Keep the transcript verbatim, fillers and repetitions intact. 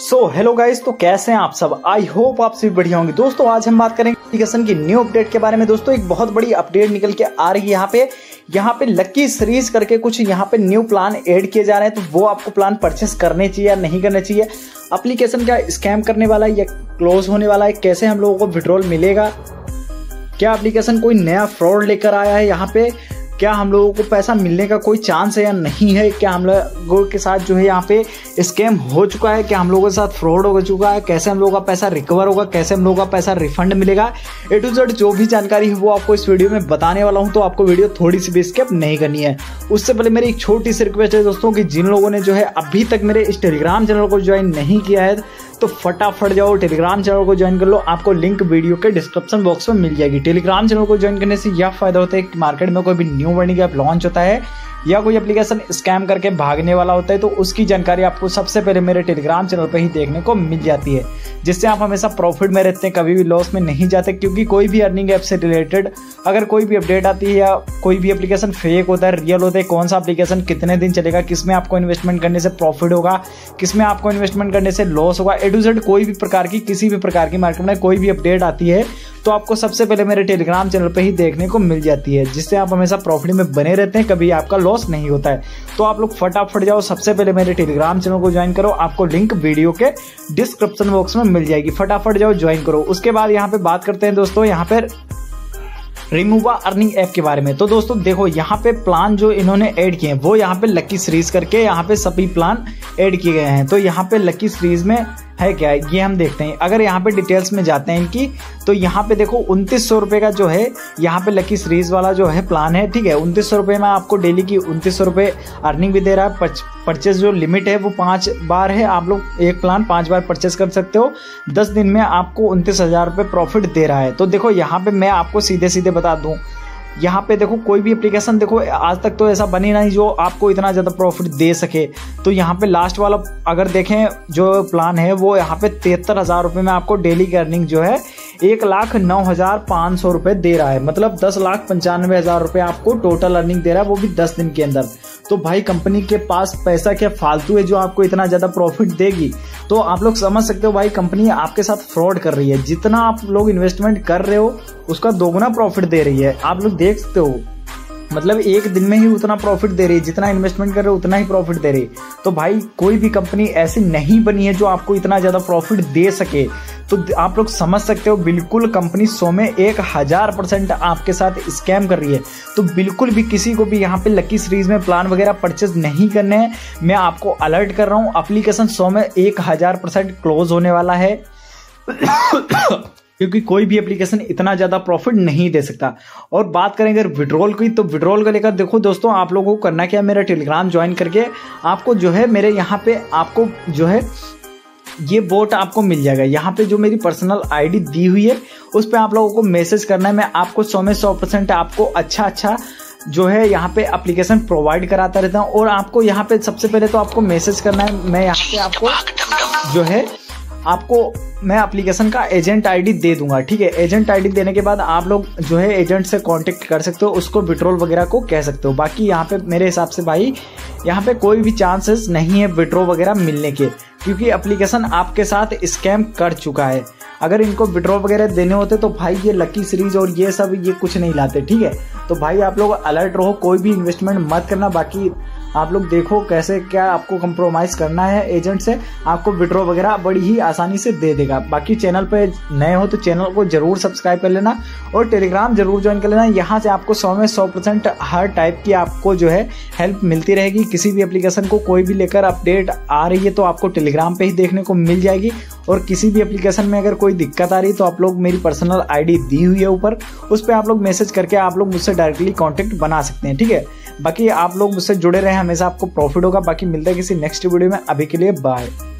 So hello guys, तो कैसे हैं आप सब। आई होप आप सभी बढ़िया होंगे। दोस्तों आज हम बात करेंगे एप्लीकेशन की न्यू अपडेट के बारे में। दोस्तों एक बहुत बड़ी अपडेट निकल के आ रही है यहाँ पे यहाँ पे लकी सीरीज करके कुछ यहाँ पे न्यू प्लान ऐड किए जा रहे हैं। तो वो आपको प्लान परचेस करने चाहिए या नहीं करने चाहिए, एप्लीकेशन क्या स्कैम करने वाला है या क्लोज होने वाला है, कैसे हम लोगों को विड्रॉल मिलेगा, क्या एप्लीकेशन कोई नया फ्रॉड लेकर आया है यहाँ पे, क्या हम लोगों को पैसा मिलने का कोई चांस है या नहीं है, क्या हम लोगों के साथ जो है यहाँ पे स्कैम हो चुका है, क्या हम लोगों के साथ फ्रॉड हो चुका है, कैसे हम लोगों का पैसा रिकवर होगा, कैसे हम लोगों का पैसा रिफंड मिलेगा, ए टू जेड जो भी जानकारी है वो आपको इस वीडियो में बताने वाला हूँ। तो आपको वीडियो थोड़ी सी भी स्किप नहीं करनी है। उससे पहले मेरी एक छोटी सी रिक्वेस्ट है दोस्तों कि जिन लोगों ने जो है अभी तक मेरे इस टेलीग्राम चैनल को ज्वाइन नहीं किया है तो फटाफट जाओ टेलीग्राम चैनल को ज्वाइन कर लो। आपको लिंक वीडियो के डिस्क्रिप्शन बॉक्स में मिल जाएगी। टेलीग्राम चैनल को ज्वाइन करने से यह फायदा होता है कि मार्केट में कोई भी न्यू वर्निंग ऐप लॉन्च होता है या कोई एप्लीकेशन स्कैम करके भागने वाला होता है तो उसकी जानकारी आपको सबसे पहले मेरे टेलीग्राम चैनल पर ही देखने को मिल जाती है, जिससे आप हमेशा प्रॉफिट में रहते हैं, कभी भी लॉस में नहीं जाते। क्योंकि कोई भी अर्निंग ऐप से रिलेटेड अगर कोई भी अपडेट आती है या कोई भी एप्लीकेशन फेक होता है रियल होता है, कौन सा एप्लीकेशन कितने दिन चलेगा, किसमें आपको इन्वेस्टमेंट करने से प्रॉफिट होगा, किसमें आपको इन्वेस्टमेंट करने से लॉस होगा, ए टू जेड कोई भी प्रकार की किसी भी प्रकार की मार्केट में कोई भी अपडेट आती है तो आपको सबसे पहले मेरे टेलीग्राम चैनल पे ही देखने को मिल जाती है, जिससे आप हमेशा प्रॉफिट में बने रहते हैं, कभी आपका लॉस नहीं होता है। तो आप लोग फटाफट जाओ, सबसे पहले मेरे टेलीग्राम चैनल को ज्वाइन करो। आपको लिंक वीडियो के डिस्क्रिप्शन बॉक्स में मिल जाएगी, फटाफट जाओ ज्वाइन करो। उसके बाद यहाँ पे बात करते हैं दोस्तों यहाँ पे रिमूवा अर्निंग ऐप के बारे में। तो दोस्तों देखो यहाँ पे प्लान जो इन्होंने ऐड किए हैं वो यहाँ पे लकी सीरीज करके यहाँ पे सभी प्लान ऐड किए गए हैं। तो यहाँ पे लकी सीरीज में है क्या है ये हम देखते हैं। अगर यहाँ पे डिटेल्स में जाते हैं इनकी तो यहाँ पे देखो उनतीस सौ रुपए का जो है यहाँ पे लकी सीरीज वाला जो है प्लान है, ठीक है। उनतीस सौ रुपए में आपको डेली की उनतीस सौ रुपए अर्निंग भी दे रहा है। परचेज जो लिमिट है वो पांच बार है, आप लोग एक प्लान पांच बार परचेज कर सकते हो। दस दिन में आपको उनतीस हजार रुपये प्रॉफिट दे रहा है। तो देखो यहाँ पे मैं आपको सीधे सीधे बता दूं, यहाँ पे देखो कोई भी एप्लीकेशन देखो आज तक तो ऐसा बनी नहीं जो आपको इतना ज़्यादा प्रॉफिट दे सके। तो यहाँ पे लास्ट वाला अगर देखें जो प्लान है वो यहाँ पे तिहत्तर हज़ार रुपये में आपको डेली की अर्निंग जो है एक लाख नौ हज़ार पाँच सौ रुपये दे रहा है। मतलब दस लाख पंचानवे हज़ार रुपये आपको टोटल अर्निंग दे रहा है, वो भी दस दिन के अंदर। तो भाई कंपनी के पास पैसा क्या फालतू है जो आपको इतना ज़्यादा प्रॉफिट देगी। तो आप लोग समझ सकते हो भाई कंपनी आपके साथ फ्रॉड कर रही है। जितना आप लोग इन्वेस्टमेंट कर रहे हो उसका दोगुना प्रॉफिट दे रही है। आप लोग देख सकते हो, मतलब एक दिन में ही उतना प्रॉफिट दे रही है, जितना इन्वेस्टमेंट कर रहे हो उतना ही प्रॉफिट दे रही है। तो भाई कोई भी कंपनी ऐसी नहीं बनी है जो आपको इतना ज़्यादा प्रॉफिट दे सके। तो आप लोग समझ सकते हो बिल्कुल कंपनी सौ में एक हज़ार परसेंट आपके साथ स्कैम कर रही है। तो बिल्कुल भी किसी को भी यहाँ पे लकी सीरीज में प्लान वगैरह परचेज नहीं करने हैं। मैं आपको अलर्ट कर रहा हूँ, एप्लीकेशन सौ में एक हज़ार परसेंट क्लोज होने वाला है क्योंकि कोई भी एप्लीकेशन इतना ज़्यादा प्रॉफिट नहीं दे सकता। और बात करें अगर विड्रॉल की तो विड्रॉल को लेकर देखो दोस्तों आप लोगों को करना क्या है, मेरा टेलीग्राम ज्वाइन करके आपको जो है मेरे यहाँ पे आपको जो है ये बोट आपको मिल जाएगा। यहाँ पे जो मेरी पर्सनल आईडी दी हुई है उस पर आप लोगों को मैसेज करना है। मैं आपको सौ में सौ परसेंट आपको अच्छा अच्छा जो है यहाँ पे एप्लीकेशन प्रोवाइड कराता रहता हूँ। और आपको यहाँ पे सबसे पहले तो आपको मैसेज करना है। मैं यहाँ पे आपको जो है आपको मैं एप्लीकेशन का एजेंट आईडी दे दूंगा, ठीक है। एजेंट आईडी देने के बाद आप लोग जो है एजेंट से कांटेक्ट कर सकते हो, उसको विड्रॉल वगैरह को कह सकते हो। बाकी यहाँ पे मेरे हिसाब से भाई यहाँ पे कोई भी चांसेस नहीं है विड्रॉ वगैरह मिलने के, क्योंकि एप्लीकेशन आपके साथ स्कैम कर चुका है। अगर इनको विड्रॉ वगैरह देने होते तो भाई ये लकी सीरीज और ये सब ये कुछ नहीं लाते, ठीक है। तो भाई आप लोग अलर्ट रहो, कोई भी इन्वेस्टमेंट मत करना। बाकी आप लोग देखो कैसे क्या आपको कंप्रोमाइज़ करना है एजेंट से, आपको विड्रॉ वगैरह बड़ी ही आसानी से दे देगा। बाकी चैनल पे नए हो तो चैनल को जरूर सब्सक्राइब कर लेना और टेलीग्राम जरूर ज्वाइन कर लेना। यहाँ से आपको सौ में सौ परसेंट हर टाइप की आपको जो है हेल्प मिलती रहेगी। किसी भी एप्लीकेशन को कोई भी लेकर अपडेट आ रही है तो आपको टेलीग्राम पे ही देखने को मिल जाएगी। और किसी भी एप्लीकेशन में अगर कोई दिक्कत आ रही है तो आप लोग मेरी पर्सनल आईडी दी हुई है ऊपर, उस पर आप लोग मैसेज करके आप लोग मुझसे डायरेक्टली कॉन्टेक्ट बना सकते हैं, ठीक है। बाकी आप लोग मुझसे जुड़े रहे, हमेशा आपको प्रॉफिट होगा। बाकी मिलता है किसी नेक्स्ट वीडियो में, अभी के लिए बाय।